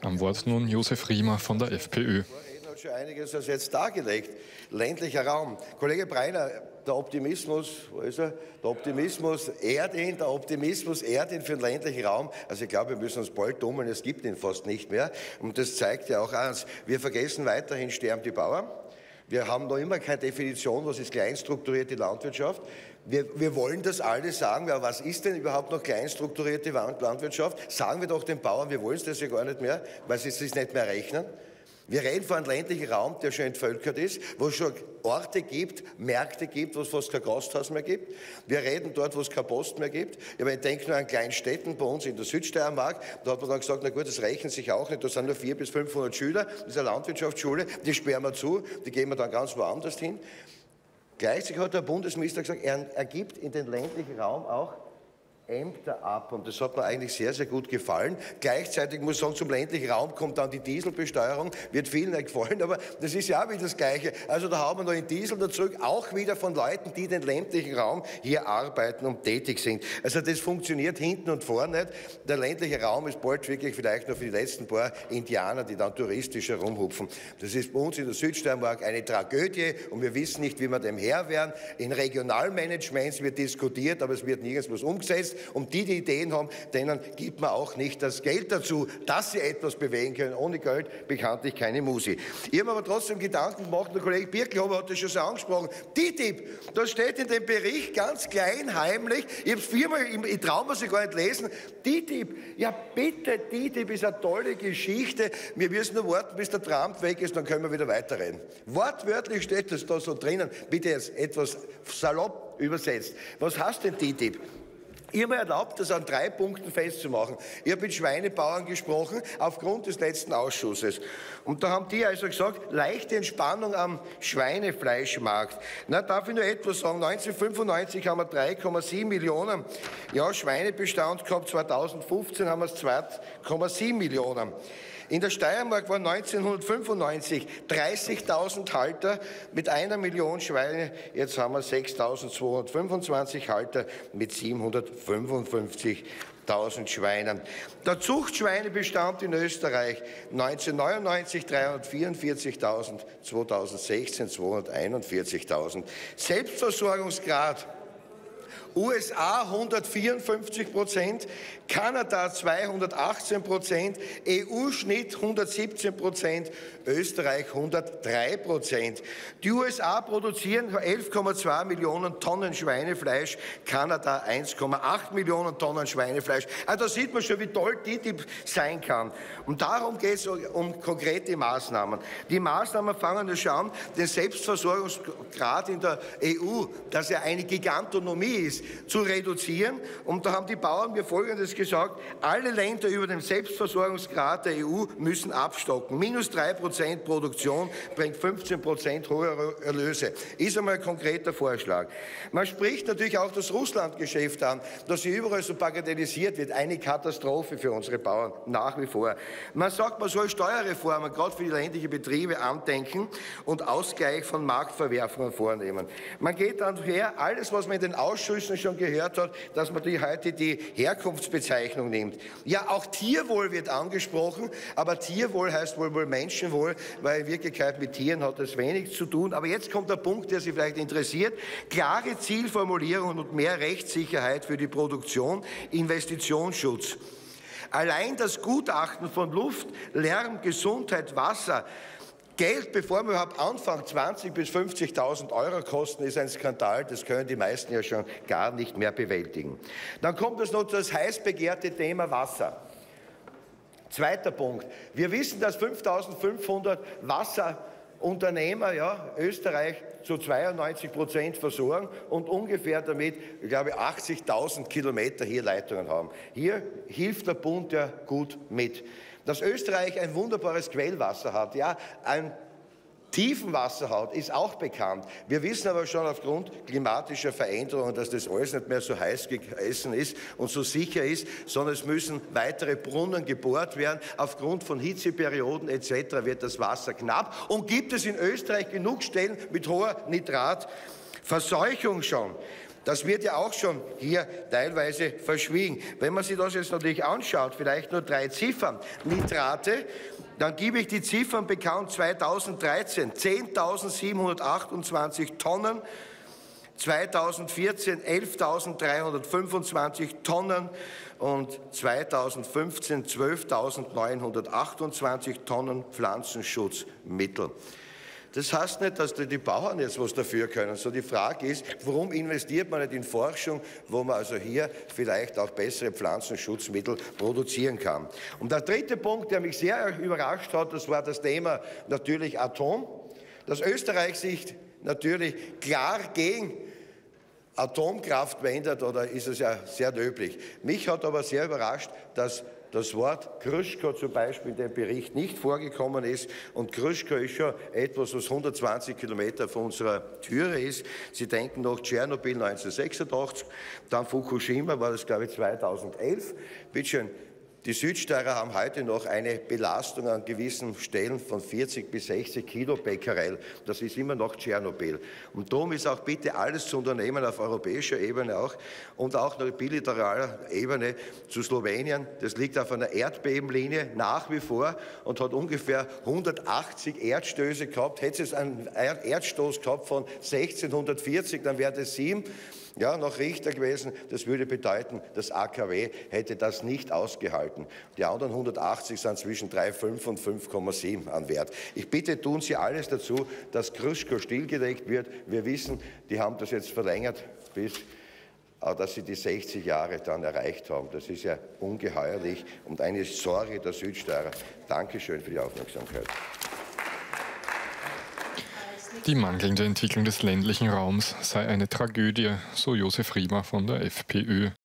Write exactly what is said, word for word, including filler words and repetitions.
Am Wort nun Josef Riemer von der FPÖ. Er hat schon einiges als jetzt dargelegt. Ländlicher Raum. Kollege Breiner, der Optimismus, wo ist er? Der Optimismus ehrt ihn, der Optimismus ehrt ihn für den ländlichen Raum. Also ich glaube, wir müssen uns bald dummeln, es gibt ihn fast nicht mehr. Und das zeigt ja auch eins. Wir vergessen weiterhin, sterben die Bauern. Wir haben noch immer keine Definition, was ist kleinstrukturierte Landwirtschaft. Wir, wir wollen das alle sagen, aber was ist denn überhaupt noch kleinstrukturierte Landwirtschaft? Sagen wir doch den Bauern, wir wollen es das ja gar nicht mehr, weil sie es nicht mehr rechnen. Wir reden von einem ländlichen Raum, der schon entvölkert ist, wo es schon Orte gibt, Märkte gibt, wo es fast kein Gasthaus mehr gibt. Wir reden dort, wo es keine Post mehr gibt. Ich denke nur an Kleinstädten bei uns in der Südsteiermark. Da hat man dann gesagt, na gut, das rechnet sich auch nicht. Da sind nur vierhundert bis fünfhundert Schüler. Das ist eine Landwirtschaftsschule. Die sperren wir zu. Die gehen wir dann ganz woanders hin. Gleichzeitig hat der Bundesminister gesagt, er, er gibt in den ländlichen Raum auch Ämter ab. Und das hat mir eigentlich sehr, sehr gut gefallen. Gleichzeitig muss ich sagen, zum ländlichen Raum kommt dann die Dieselbesteuerung. Wird vielen nicht gefallen, aber das ist ja auch wieder das Gleiche. Also da haben wir noch einen Diesel dazu, auch wieder von Leuten, die den ländlichen Raum hier arbeiten und tätig sind. Also das funktioniert hinten und vorne nicht. Der ländliche Raum ist bald wirklich vielleicht noch für die letzten paar Indianer, die dann touristisch herumhupfen. Das ist bei uns in der Südsteiermark eine Tragödie und wir wissen nicht, wie wir dem Herr werden. In Regionalmanagements wird diskutiert, aber es wird nirgends umgesetzt. Und die, die Ideen haben, denen gibt man auch nicht das Geld dazu, dass sie etwas bewegen können. Ohne Geld bekanntlich keine Musi. Ich habe aber trotzdem Gedanken gemacht, der Kollege Birkelhofer hat das schon so angesprochen. T T I P, da steht in dem Bericht ganz klein, heimlich, ich habe es viermal, ich traue mir sie gar nicht lesen, T T I P, ja bitte, T T I P ist eine tolle Geschichte, wir müssen nur warten, bis der Trump weg ist, dann können wir wieder weiterreden. Wortwörtlich steht das da so drinnen, bitte jetzt etwas salopp übersetzt. Was heißt denn T T I P? Ich habe mir erlaubt, das an drei Punkten festzumachen. Ich habe mit Schweinebauern gesprochen, aufgrund des letzten Ausschusses. Und da haben die also gesagt, leichte Entspannung am Schweinefleischmarkt. Na, darf ich nur etwas sagen? neunzehnhundertfünfundneunzig haben wir drei Komma sieben Millionen ja, Schweinebestand gehabt, zweitausendfünfzehn haben wir es zwei Komma sieben Millionen. In der Steiermark waren neunzehnhundertfünfundneunzig dreißigtausend Halter mit einer Million Schweine. Jetzt haben wir sechstausendzweihundertfünfundzwanzig Halter mit siebenhundertfünfundfünfzigtausend Schweinen. Der Zuchtschweinebestand in Österreich neunzehnhundertneunundneunzig dreihundertvierundvierzigtausend, zweitausendsechzehn zweihunderteinundvierzigtausend. Selbstversorgungsgrad U S A hundertvierundfünfzig Prozent, Kanada zweihundertachtzehn Prozent, E U-Schnitt hundertsiebzehn Prozent, Österreich hundertdrei Prozent. Die U S A produzieren elf Komma zwei Millionen Tonnen Schweinefleisch, Kanada eins Komma acht Millionen Tonnen Schweinefleisch. Also da sieht man schon, wie toll T T I P sein kann. Und darum geht es um konkrete Maßnahmen. Die Maßnahmen fangen ja schon an, den Selbstversorgungsgrad in der E U, dass er eine Gigantonomie ist, zu reduzieren. Und da haben die Bauern mir Folgendes gesagt, alle Länder über dem Selbstversorgungsgrad der E U müssen abstocken. Minus drei Prozent Produktion bringt fünfzehn Prozent hohe Erlöse. Ist einmal ein konkreter Vorschlag. Man spricht natürlich auch das Russlandgeschäft an, das hier überall so bagatellisiert wird. Eine Katastrophe für unsere Bauern, nach wie vor. Man sagt, man soll Steuerreformen, gerade für die ländlichen Betriebe, andenken und Ausgleich von Marktverwerfungen vornehmen. Man geht dann her, alles, was man in den Ausschüssen schon gehört hat, dass man die heute die Herkunftsbezeichnung nimmt. Ja, auch Tierwohl wird angesprochen, aber Tierwohl heißt wohl wohl Menschenwohl, weil in Wirklichkeit mit Tieren hat das wenig zu tun. Aber jetzt kommt der Punkt, der Sie vielleicht interessiert. Klare Zielformulierungen und mehr Rechtssicherheit für die Produktion, Investitionsschutz. Allein das Gutachten von Luft, Lärm, Gesundheit, Wasser, Geld, bevor man überhaupt anfängt, zwanzigtausend bis fünfzigtausend Euro kosten, ist ein Skandal. Das können die meisten ja schon gar nicht mehr bewältigen. Dann kommt es noch das heiß begehrte Thema Wasser. Zweiter Punkt. Wir wissen, dass fünftausendfünfhundert Wasserunternehmer, ja, Österreich zu zweiundneunzig Prozent versorgen und ungefähr damit, ich glaube, achtzigtausend Kilometer hier Leitungen haben. Hier hilft der Bund ja gut mit. Dass Österreich ein wunderbares Quellwasser hat, ja, ein Tiefenwasser hat, ist auch bekannt. Wir wissen aber schon aufgrund klimatischer Veränderungen, dass das alles nicht mehr so heiß gegessen ist und so sicher ist, sondern es müssen weitere Brunnen gebohrt werden. Aufgrund von Hitzeperioden et cetera wird das Wasser knapp. Und gibt es in Österreich genug Stellen mit hoher Nitratverseuchung schon? Das wird ja auch schon hier teilweise verschwiegen. Wenn man sich das jetzt natürlich anschaut, vielleicht nur drei Ziffern. Nitrate, dann gebe ich die Ziffern bekannt. zweitausenddreizehn zehntausendsiebenhundertachtundzwanzig Tonnen, zweitausendvierzehn elftausenddreihundertfünfundzwanzig Tonnen und zweitausendfünfzehn zwölftausendneunhundertachtundzwanzig Tonnen Pflanzenschutzmittel. Das heißt nicht, dass die Bauern jetzt was dafür können. So die Frage ist, warum investiert man nicht in Forschung, wo man also hier vielleicht auch bessere Pflanzenschutzmittel produzieren kann. Und der dritte Punkt, der mich sehr überrascht hat, das war das Thema natürlich Atom. Dass Österreich sich natürlich klar gegen Atomkraft wendet, oder ist es ja sehr löblich. Mich hat aber sehr überrascht, dass das Wort Gruschko zum Beispiel in dem Bericht nicht vorgekommen ist. Und Gruschko ist schon etwas, was hundertzwanzig Kilometer von unserer Türe ist. Sie denken noch Tschernobyl neunzehnhundertsechsundachtzig, dann Fukushima war das, glaube ich, zweitausendelf. Bitte schön. Die Südsteirer haben heute noch eine Belastung an gewissen Stellen von vierzig bis sechzig Kilobecquerel. Das ist immer noch Tschernobyl. Und darum ist auch bitte alles zu unternehmen auf europäischer Ebene auch und auch auf bilateraler Ebene zu Slowenien. Das liegt auf einer Erdbebenlinie nach wie vor und hat ungefähr hundertachtzig Erdstöße gehabt. Hätte es einen Erdstoß gehabt von sechzehnhundertvierzig, dann wäre das sieben. Ja, nach Richter gewesen. Das würde bedeuten, das A K W hätte das nicht ausgehalten. Die anderen hundertachtzig sind zwischen drei Komma fünf und fünf Komma sieben an Wert. Ich bitte, tun Sie alles dazu, dass Gruschko stillgelegt wird. Wir wissen, die haben das jetzt verlängert bis dass sie die sechzig Jahre dann erreicht haben. Das ist ja ungeheuerlich und eine Sorge der Südsteirer. Dankeschön für die Aufmerksamkeit. Die mangelnde Entwicklung des ländlichen Raums sei eine Tragödie, so Josef Riemer von der FPÖ.